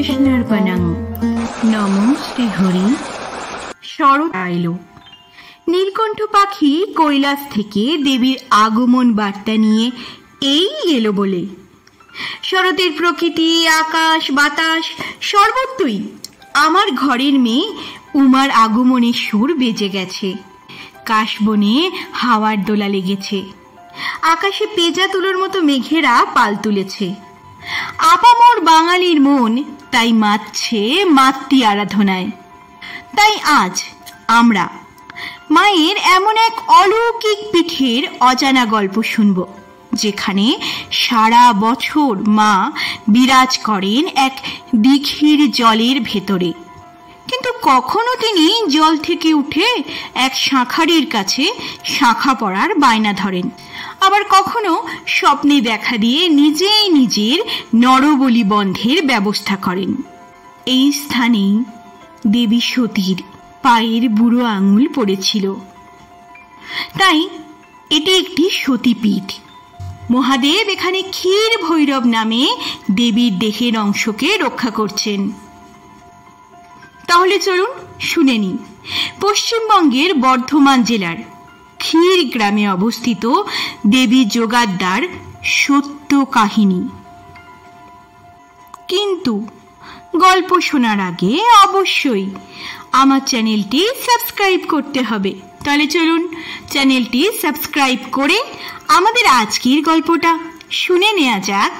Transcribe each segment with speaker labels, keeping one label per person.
Speaker 1: কৃষ্ণার্পণং। নমো শ্রীহরি। শরৎ আইলো। নীলকণ্ঠ পাখি কৈলাস থেকে দেবীর আগমন বার্তা নিয়ে এই এলো বলে। শরতের প্রকৃতি, আকাশ, বাতাস সর্বত্রই আমার ঘরের মেয়ে উমার আগমনের সুর বেজে গেছে। কাশবনে হাওয়ার দোলা লেগেছে, আকাশে পেঁজা তুলোর মতো মেঘেরা পাল তুলেছে। আপামর বাঙালির মন তাই মাতছে মাতৃ আরাধনায়। তাই আজ আমরা মায়ের এমন এক অলৌকিক পীঠের অজানা গল্প শুনব, যেখানে সারা বছর মা বিরাজ করেন এক দিঘির জলের ভেতরে, কিন্তু কখনো তিনি জল থেকে উঠে এক শাঁখারির কাছে শাঁখা পড়ার বায়না ধরেন, আবার কখনো স্বপ্নে দেখা দিয়ে নিজেই নিজের নরবলি বন্ধের ব্যবস্থা করেন। এই স্থানেই দেবী সতীর পায়ের বুড়ো আঙুল পড়েছিল, তাই এটি একটি সতীপীঠ। মহাদেব এখানে ক্ষীর ভৈরব নামে দেবীর দেহের অংশকে রক্ষা করছেন। তাহলে চলুন শুনে নিই পশ্চিমবঙ্গের বর্ধমান জেলার ক্ষীর গ্রামে অবস্থিত দেবী যোগাদ্দার সত্য কাহিনী। কিন্তু গল্প শোনার আগে অবশ্যই আমার চ্যানেলটি সাবস্ক্রাইব করতে হবে। তাহলে চলুন চ্যানেলটি সাবস্ক্রাইব করে আমাদের আজকের গল্পটা শুনে নেওয়া যাক।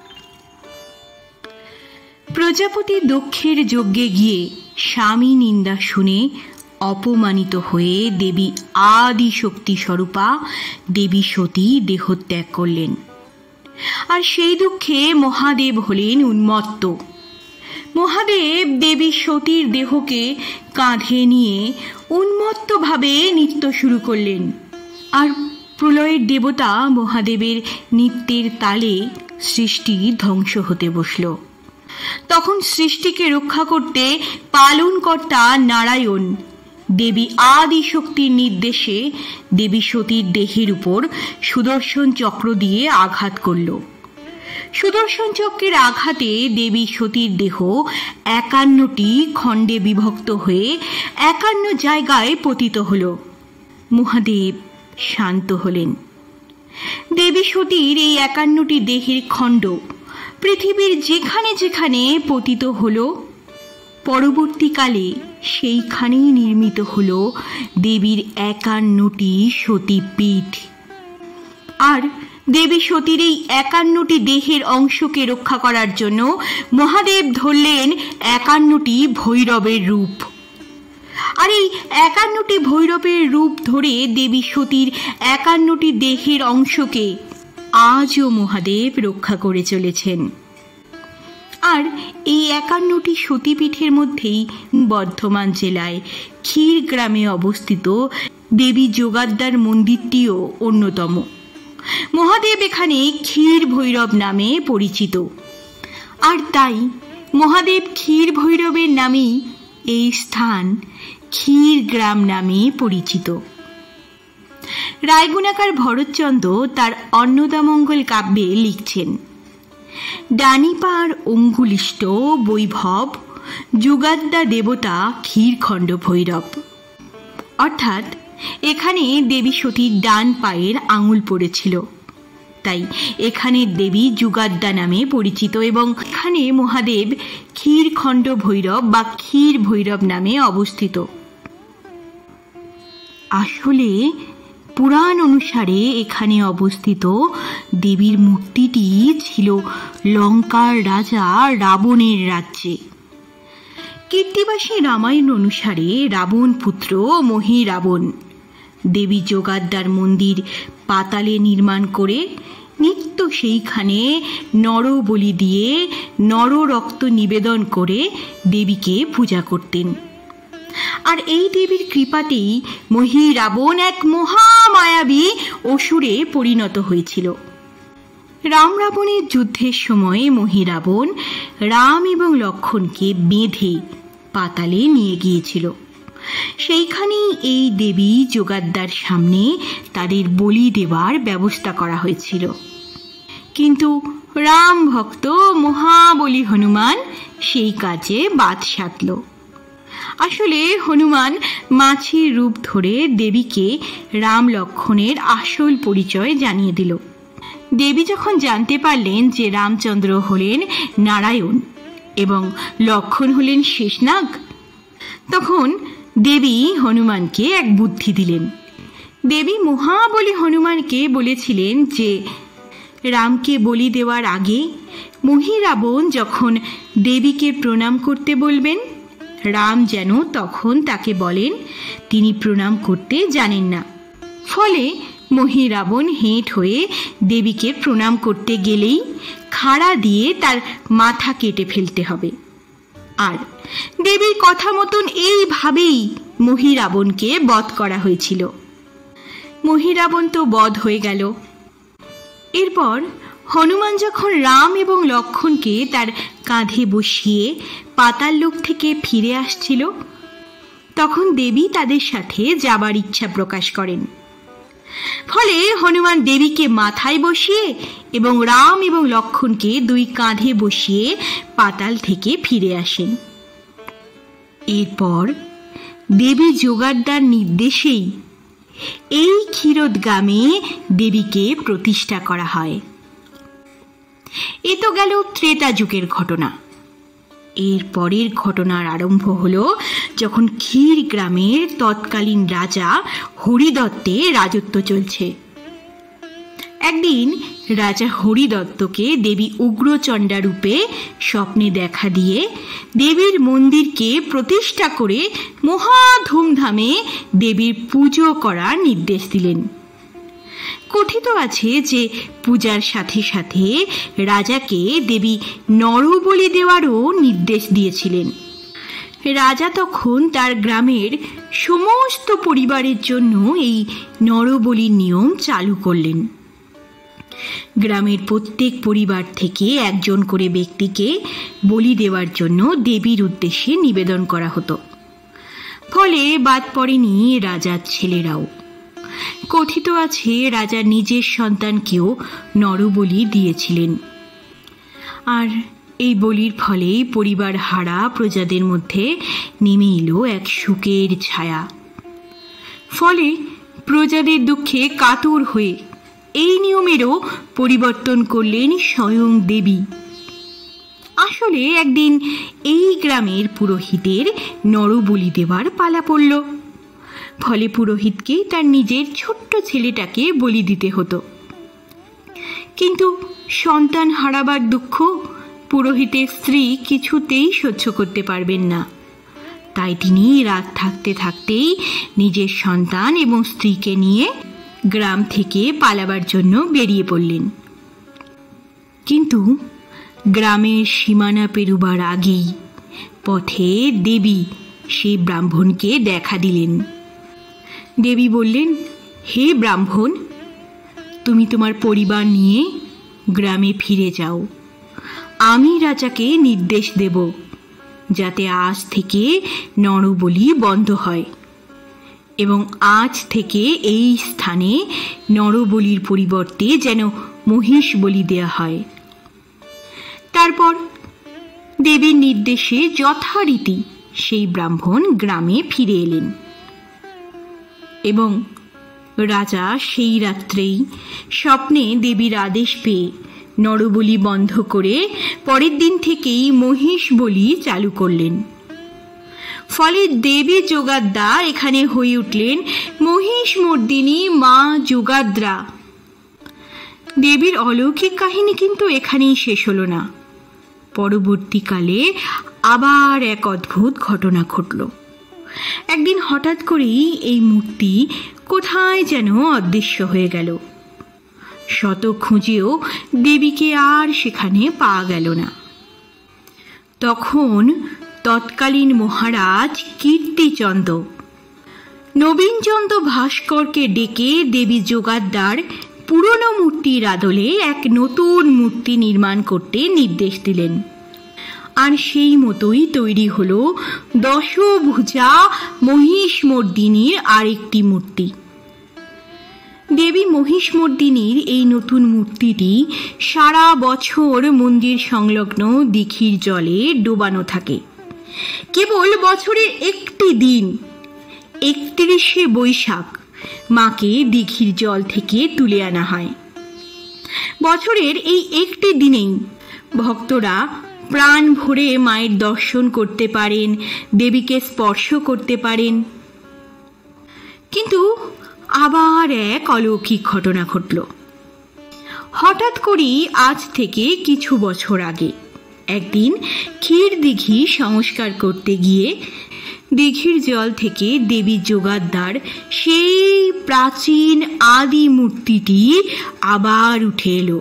Speaker 1: প্রজাপতি দক্ষের যজ্ঞে গিয়ে স্বামী নিন্দা শুনে অপমানিত হয়ে দেবী আদি শক্তি স্বরূপা দেবী সতী দেহত্যাগ করলেন। আর সেই দুঃখে মহাদেব হলেন উন্মত্ত। মহাদেব দেবী সতীর দেহকে কাঁধে নিয়ে উন্মত্তভাবে নৃত্য শুরু করলেন। আর প্রলয়ের দেবতা মহাদেবের নৃত্যের তালে সৃষ্টি ধ্বংস হতে বসল। তখন সৃষ্টিকে রক্ষা করতে পালনকর্তা নারায়ণ দেবী আদি শক্তির নির্দেশে দেবী সতীর দেহের উপর সুদর্শন চক্র দিয়ে আঘাত করল। সুদর্শন চক্রের আঘাতে দেবী সতীর দেহ ৫১টি খণ্ডে বিভক্ত হয়ে ৫১ জায়গায় পতিত হল। মহাদেব শান্ত হলেন। দেবী সতীর এই ৫১টি দেহের খণ্ড পৃথিবীর যেখানে যেখানে পতিত হল, পরবর্তীকালে সেইখানেই নির্মিত হল দেবীর ৫১টি সতীপীঠ। আর দেবী সতীর এই ৫১টি দেহের অংশকে রক্ষা করার জন্য মহাদেব ধরলেন ৫১টি ভৈরবের রূপ। আর এই ৫১টি ভৈরবের রূপ ধরে দেবী সতীর ৫১টি দেহের অংশকে আজও মহাদেব রক্ষা করে চলেছেন। আর এই ৫১টি সতীপীঠের মধ্যেই বর্ধমান জেলায় ক্ষীর গ্রামে অবস্থিত দেবী যোগাদ্দার মন্দিরটিও অন্যতম। মহাদেব এখানে ক্ষীর ভৈরব নামে পরিচিত। আর তাই মহাদেব ক্ষীর ভৈরবের নামেই এই স্থান ক্ষীর গ্রাম নামে পরিচিত। রায়গুণাকার ভরতচন্দ্র তার অন্নদামঙ্গল কাব্যে লিখছেন, ডানিপার অঙ্গুলিষ্ট বৈভব যুগাদ্দা দেবতা ক্ষীরখণ্ড ভৈরব। অর্থাৎ এখানে দেবী সতীর ডান পায়ের আঙুল পড়েছিল, তাই এখানে দেবী যুগাদ্দা নামে পরিচিত এবং এখানে মহাদেব ক্ষীরখণ্ড ভৈরব বা ক্ষীর ভৈরব নামে অবস্থিত। আসলে পুরাণ অনুসারে এখানে অবস্থিত দেবীর মূর্তিটি ছিল লঙ্কার রাজা রাবণের রাজ্যে। কীর্তিবাসী রামায়ণ অনুসারে রাবণ পুত্র মহীরাবণ দেবী যোগাদ্দার মন্দির পাতালে নির্মাণ করে নিত্য সেইখানে নরবলি দিয়ে নররক্ত নিবেদন করে দেবীকে পূজা করতেন। আর এই দেবীর কৃপাতেই মহীরাবণ এক মহামায়াবী অসুরে পরিণত হয়েছিল। রাম রাবণের যুদ্ধের সময় মহীরাবণ রাম এবং লক্ষ্মণকে বেঁধে পাতালে নিয়ে গিয়েছিল। সেইখানেই এই দেবী যোগাদ্দার সামনে তাদের বলি দেওয়ার ব্যবস্থা করা হয়েছিল। কিন্তু রাম ভক্ত মহাবলী হনুমান সেই কাজে বাদ সাধল। আসলে হনুমান মাছির রূপ ধরে দেবীকে রাম লক্ষ্মণের আসল পরিচয় জানিয়ে দিল। দেবী যখন জানতে পারলেন যে রামচন্দ্র হলেন নারায়ণ এবং লক্ষ্মণ হলেন শেষনাগ, তখন দেবী হনুমানকে এক বুদ্ধি দিলেন। দেবী মহাবলী হনুমানকে বলেছিলেন যে রামকে বলি দেওয়ার আগে মহিরাবণ যখন দেবীকে প্রণাম করতে বলবেন, রাম যেন তখন তাকে বলেন তিনি প্রণাম করতে জানেন না। ফলে মহিরাবণ হেঁট হয়ে দেবীকে প্রণাম করতে গেলেই খাড়া দিয়ে তার মাথা কেটে ফেলতে হবে। আর দেবীর কথা মতন এইভাবেই মহিরাবণকে বধ করা হয়েছিল। মহিরাবণ তো বধ হয়ে গেল। এরপর হনুমান যখন রাম এবং লক্ষ্মণকে তার কাঁধে বসিয়ে পাতাল লোক থেকে ফিরে আসছিল, তখন দেবী তাদের সাথে যাবার ইচ্ছা প্রকাশ করেন। ফলে হনুমান দেবীকে মাথায় বসিয়ে এবং রাম এবং লক্ষ্মণকে দুই কাঁধে বসিয়ে পাতাল থেকে ফিরে আসেন। এরপর দেবী যোগাড়দার নির্দেশেই এই ক্ষীরোদগ্রামে দেবীকে প্রতিষ্ঠা করা হয়। এ তো গেল ত্রেতা যুগের ঘটনা। এর পরের ঘটনার আরম্ভ হলো যখন ক্ষীর গ্রামের তৎকালীন রাজা হরিদত্তের রাজত্ব চলছে। একদিন রাজা হরিদত্তকে দেবী উগ্রচণ্ডা রূপে স্বপ্নে দেখা দিয়ে দেবীর মন্দিরকে প্রতিষ্ঠা করে মহা ধুমধামে দেবীর পুজো করার নির্দেশ দিলেন। কথিত আছে যে পূজার সাথে সাথে রাজাকে দেবী নরবলি দেওয়ারও নির্দেশ দিয়েছিলেন। রাজা তখন তার গ্রামের সমস্ত পরিবারের জন্য এই নরবলির নিয়ম চালু করলেন। গ্রামের প্রত্যেক পরিবার থেকে একজন করে ব্যক্তিকে বলি দেওয়ার জন্য দেবীর উদ্দেশ্যে নিবেদন করা হতো। ফলে বাদ পড়েনি রাজার ছেলেরাও। কথিত আছে রাজা নিজের সন্তানকেও নরবলি দিয়েছিলেন। আর এই বলির ফলে পরিবার হারা প্রজাদের মধ্যে নেমে এলো এক সুখের ছায়া। ফলে প্রজাদের দুঃখে কাতর হয়ে এই নিয়মেরও পরিবর্তন করলেন স্বয়ং দেবী। আসলে একদিন এই গ্রামের পুরোহিতের নরবলি দেওয়ার পালা পড়ল। ফলে পুরোহিতকে তার নিজের ছোট্ট ছেলেটাকে বলি দিতে হতো। কিন্তু সন্তান হারাবার দুঃখ পুরোহিতের স্ত্রী কিছুতেই সহ্য করতে পারবেন না। তাই তিনি রাত থাকতে থাকতেই নিজের সন্তান এবং স্ত্রীকে নিয়ে গ্রাম থেকে পালাবার জন্য বেরিয়ে পড়লেন। কিন্তু গ্রামের সীমানা পেরুবার আগেই পথে দেবী সেই ব্রাহ্মণকে দেখা দিলেন। দেবী বললেন, হে ব্রাহ্মণ, তুমি তোমার পরিবার নিয়ে গ্রামে ফিরে যাও। আমি রাজাকে নির্দেশ দেব যাতে আজ থেকে নরবলি বন্ধ হয় এবং আজ থেকে এই স্থানে নরবলির পরিবর্তে যেন মহিষ বলি দেয়া হয়। তারপর দেবীর নির্দেশে যথারীতি সেই ব্রাহ্মণ গ্রামে ফিরে এলেন এবং রাজা সেই রাত্রেই স্বপ্নে দেবীর আদেশ পেয়ে নরবলি বন্ধ করে পরের দিন থেকেই মহিষ বলি চালু করলেন। ফলে দেবী যোগাদ্দা এখানে হয়ে উঠলেন মহিষ মর্দিনী মা যোগাদ্রা। দেবীর অলৌকিক কাহিনী কিন্তু এখানেই শেষ হলো না। পরবর্তীকালে আবার এক অদ্ভুত ঘটনা ঘটল। একদিন হঠাৎ করেই এই মূর্তি কোথায় যেন অদৃশ্য হয়ে গেল। শত খুঁজেও দেবীকে আর সেখানে পাওয়া গেল না। তখন তৎকালীন মহারাজ কীর্তিচন্দ্র নবীনচন্দ্র ভাস্করকে ডেকে দেবী যোগাদ্দার পুরনো মূর্তির আদলে এক নতুন মূর্তি নির্মাণ করতে নির্দেশ দিলেন। আর সেই মতোই তৈরি হলো দশভুজা মহিষ মর্দিনীর আরেকটি মূর্তি। দেবী মহিষমর্দিনীর এই নতুন মূর্তিটি সারা বছর মন্দির সংলগ্ন দিঘির জলে ডোবানো থাকে। কেবল বছরের একটি দিন 31শে বৈশাখ মাকে দিঘির জল থেকে তুলে আনা হয়। বছরের এই একটি দিনেই ভক্তরা প্রাণ ভরে মায়ের দর্শন করতে পারেন, দেবীকে স্পর্শ করতে পারেন। কিন্তু আবার এক অলৌকিক ঘটনা ঘটল। হঠাৎ করেই আজ থেকে কিছু বছর আগে একদিন ক্ষীর দিঘি সংস্কার করতে গিয়ে দিঘির জল থেকে দেবী যোগাদ্দার সেই প্রাচীন আদি মূর্তিটি আবার উঠে এলো।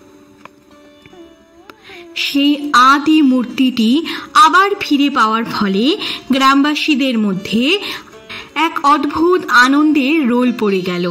Speaker 1: সেই আদি মূর্তিটি আবার ফিরে পাওয়ার ফলে গ্রামবাসীদের মধ্যে এক অদ্ভুত আনন্দের রোল পড়ে গেল।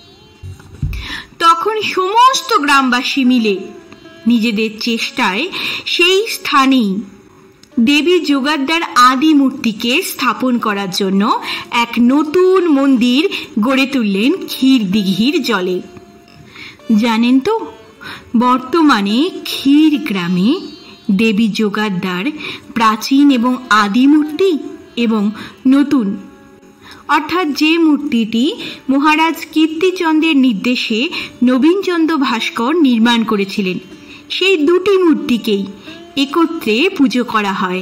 Speaker 1: তখন সমস্ত গ্রামবাসী মিলে নিজেদের চেষ্টায় সেই স্থানেই দেবী যোগাদ্দার আদি মূর্তিকে স্থাপন করার জন্য এক নতুন মন্দির গড়ে তুললেন ক্ষীর দিঘির জলে। জানেন তো, বর্তমানে ক্ষীর গ্রামে দেবী যোগাদ্দার প্রাচীন এবং আদি মূর্তি এবং নতুন, অর্থাৎ যে মূর্তিটি মহারাজ কীর্তিচন্দ্রের নির্দেশে নবীনচন্দ্র ভাস্কর নির্মাণ করেছিলেন, সেই দুটি মূর্তিকেই একত্রে পুজো করা হয়।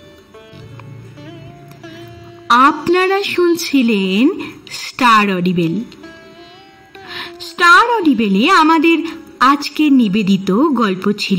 Speaker 1: আপনারা শুনছিলেন স্টার অডিবেল। স্টার অডিবেলে আমাদের আজকের নিবেদিত গল্প ছিল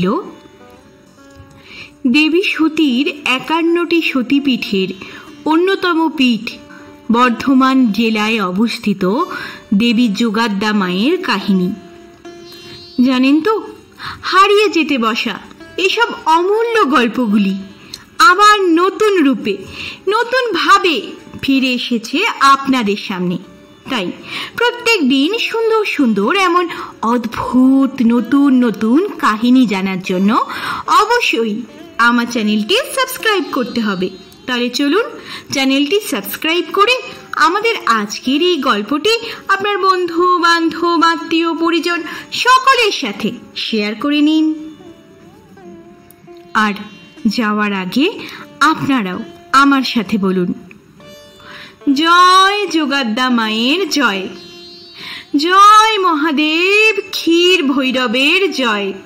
Speaker 1: দেবী সতীর 51টি সতীপীঠের অন্যতম পীঠ বর্ধমান জেলায় অবস্থিত দেবী যোগাদ্দা মায়ের কাহিনী। জানেন তো, হারিয়ে যেতে বসা এসব অমূল্য গল্পগুলি আবার নতুন রূপে, নতুন ভাবে ফিরে এসেছে আপনাদের সামনে। তাই প্রত্যেক দিন সুন্দর সুন্দর এমন অদ্ভুত নতুন নতুন কাহিনী জানার জন্য অবশ্যই আমার চ্যানেলটি সাবস্ক্রাইব করতে হবে। তাহলে চলুন চ্যানেলটি সাবস্ক্রাইব করে আমাদের আজকের এই গল্পটি আপনার বন্ধু বান্ধব আত্মীয় পরিজন সকলের সাথে শেয়ার করে নিন। আর যাওয়ার আগে আপনারাও আমার সাথে বলুন, জয় যোগাদ্দা মায়ের জয়, জয় মহাদেব ক্ষীর ভৈরবের জয়।